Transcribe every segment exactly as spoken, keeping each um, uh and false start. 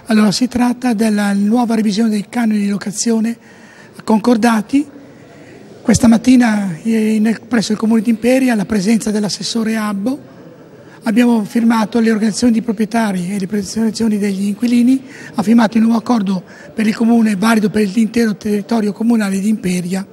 Allora, si tratta della nuova revisione dei canoni di locazione concordati. Questa mattina in, presso il Comune di Imperia, alla presenza dell'assessore Abbo, abbiamo firmato, le organizzazioni di proprietari e le organizzazioni degli inquilini, ha firmato il nuovo accordo per il Comune, valido per l'intero territorio comunale di Imperia.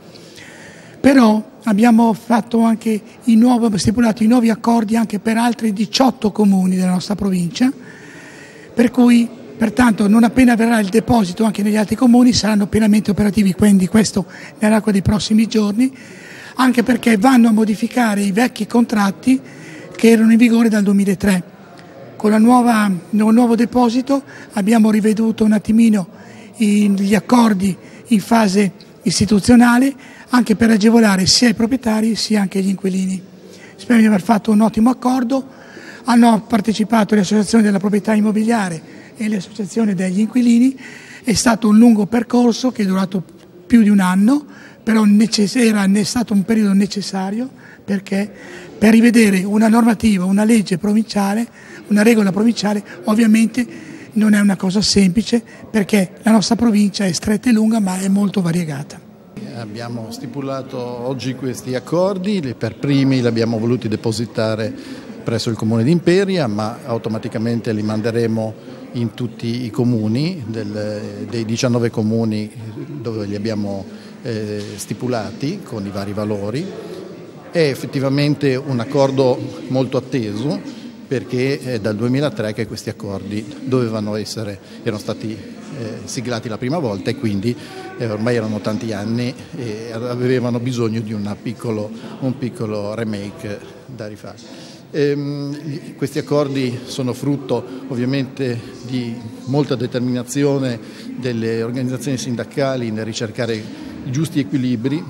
Però abbiamo fatto anche i nuovi, stipulato i nuovi accordi anche per altri diciotto comuni della nostra provincia, per cui pertanto non appena avverrà il deposito anche negli altri comuni saranno pienamente operativi, quindi questo nell'arco dei prossimi giorni, anche perché vanno a modificare i vecchi contratti che erano in vigore dal duemilatré. Con la nuova, il nuovo deposito abbiamo riveduto un attimino gli accordi in fase istituzionale, anche per agevolare sia i proprietari sia anche gli inquilini. Spero di aver fatto un ottimo accordo. Hanno partecipato le associazioni della proprietà immobiliare e le associazioni degli inquilini. È stato un lungo percorso che è durato più di un anno, però era stato un periodo necessario perché per rivedere una normativa, una legge provinciale, una regola provinciale, ovviamente non è una cosa semplice perché la nostra provincia è stretta e lunga ma è molto variegata. Abbiamo stipulato oggi questi accordi, per primi li abbiamo voluti depositare presso il Comune di Imperia, ma automaticamente li manderemo in tutti i comuni, del, dei diciannove comuni dove li abbiamo eh, stipulati con i vari valori. È effettivamente un accordo molto atteso perché è dal duemilatré che questi accordi dovevano essere, erano stati eh, siglati la prima volta e quindi eh, ormai erano tanti anni e avevano bisogno di una piccolo, un piccolo remake da rifare. Ehm, questi accordi sono frutto ovviamente di molta determinazione delle organizzazioni sindacali nel ricercare i giusti equilibri,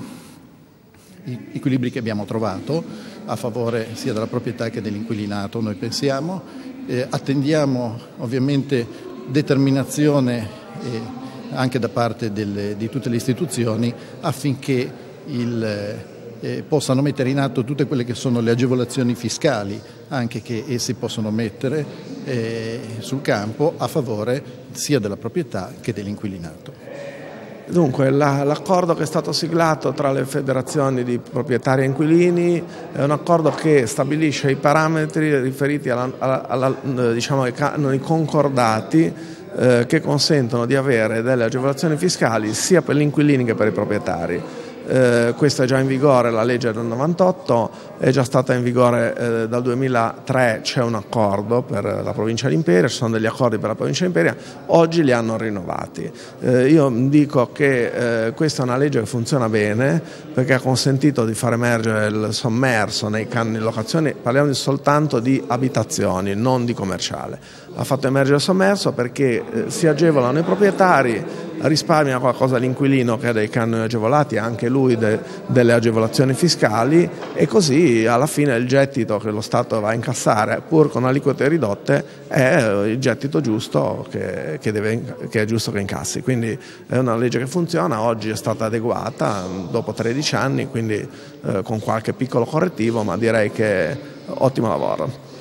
i equilibri che abbiamo trovato a favore sia della proprietà che dell'inquilinato, noi pensiamo. Eh, attendiamo ovviamente determinazione eh, anche da parte delle, di tutte le istituzioni affinché il, eh, possano mettere in atto tutte quelle che sono le agevolazioni fiscali anche che essi possono mettere eh, sul campo a favore sia della proprietà che dell'inquilinato. Dunque, l'accordo che è stato siglato tra le federazioni di proprietari e inquilini è un accordo che stabilisce i parametri riferiti alla, alla, alla, diciamo, ai canoni concordati eh, che consentono di avere delle agevolazioni fiscali sia per gli inquilini che per i proprietari. Eh, questo è già in vigore, la legge del novantotto, è già stata in vigore eh, dal duemilatré, c'è un accordo per la provincia di Imperia, ci sono degli accordi per la provincia di Imperia, oggi li hanno rinnovati. Eh, io dico che eh, questa è una legge che funziona bene perché ha consentito di far emergere il sommerso nei canoni di locazione, parliamo soltanto di abitazioni, non di commerciale. Ha fatto emergere il sommerso perché eh, si agevolano i proprietari, risparmia qualcosa l'inquilino che ha dei canoni agevolati, anche lui de, delle agevolazioni fiscali e così alla fine il gettito che lo Stato va a incassare pur con aliquote ridotte è il gettito giusto che, che, deve, che è giusto che incassi. Quindi è una legge che funziona, oggi è stata adeguata dopo tredici anni, quindi eh, con qualche piccolo correttivo, ma direi che ottimo lavoro.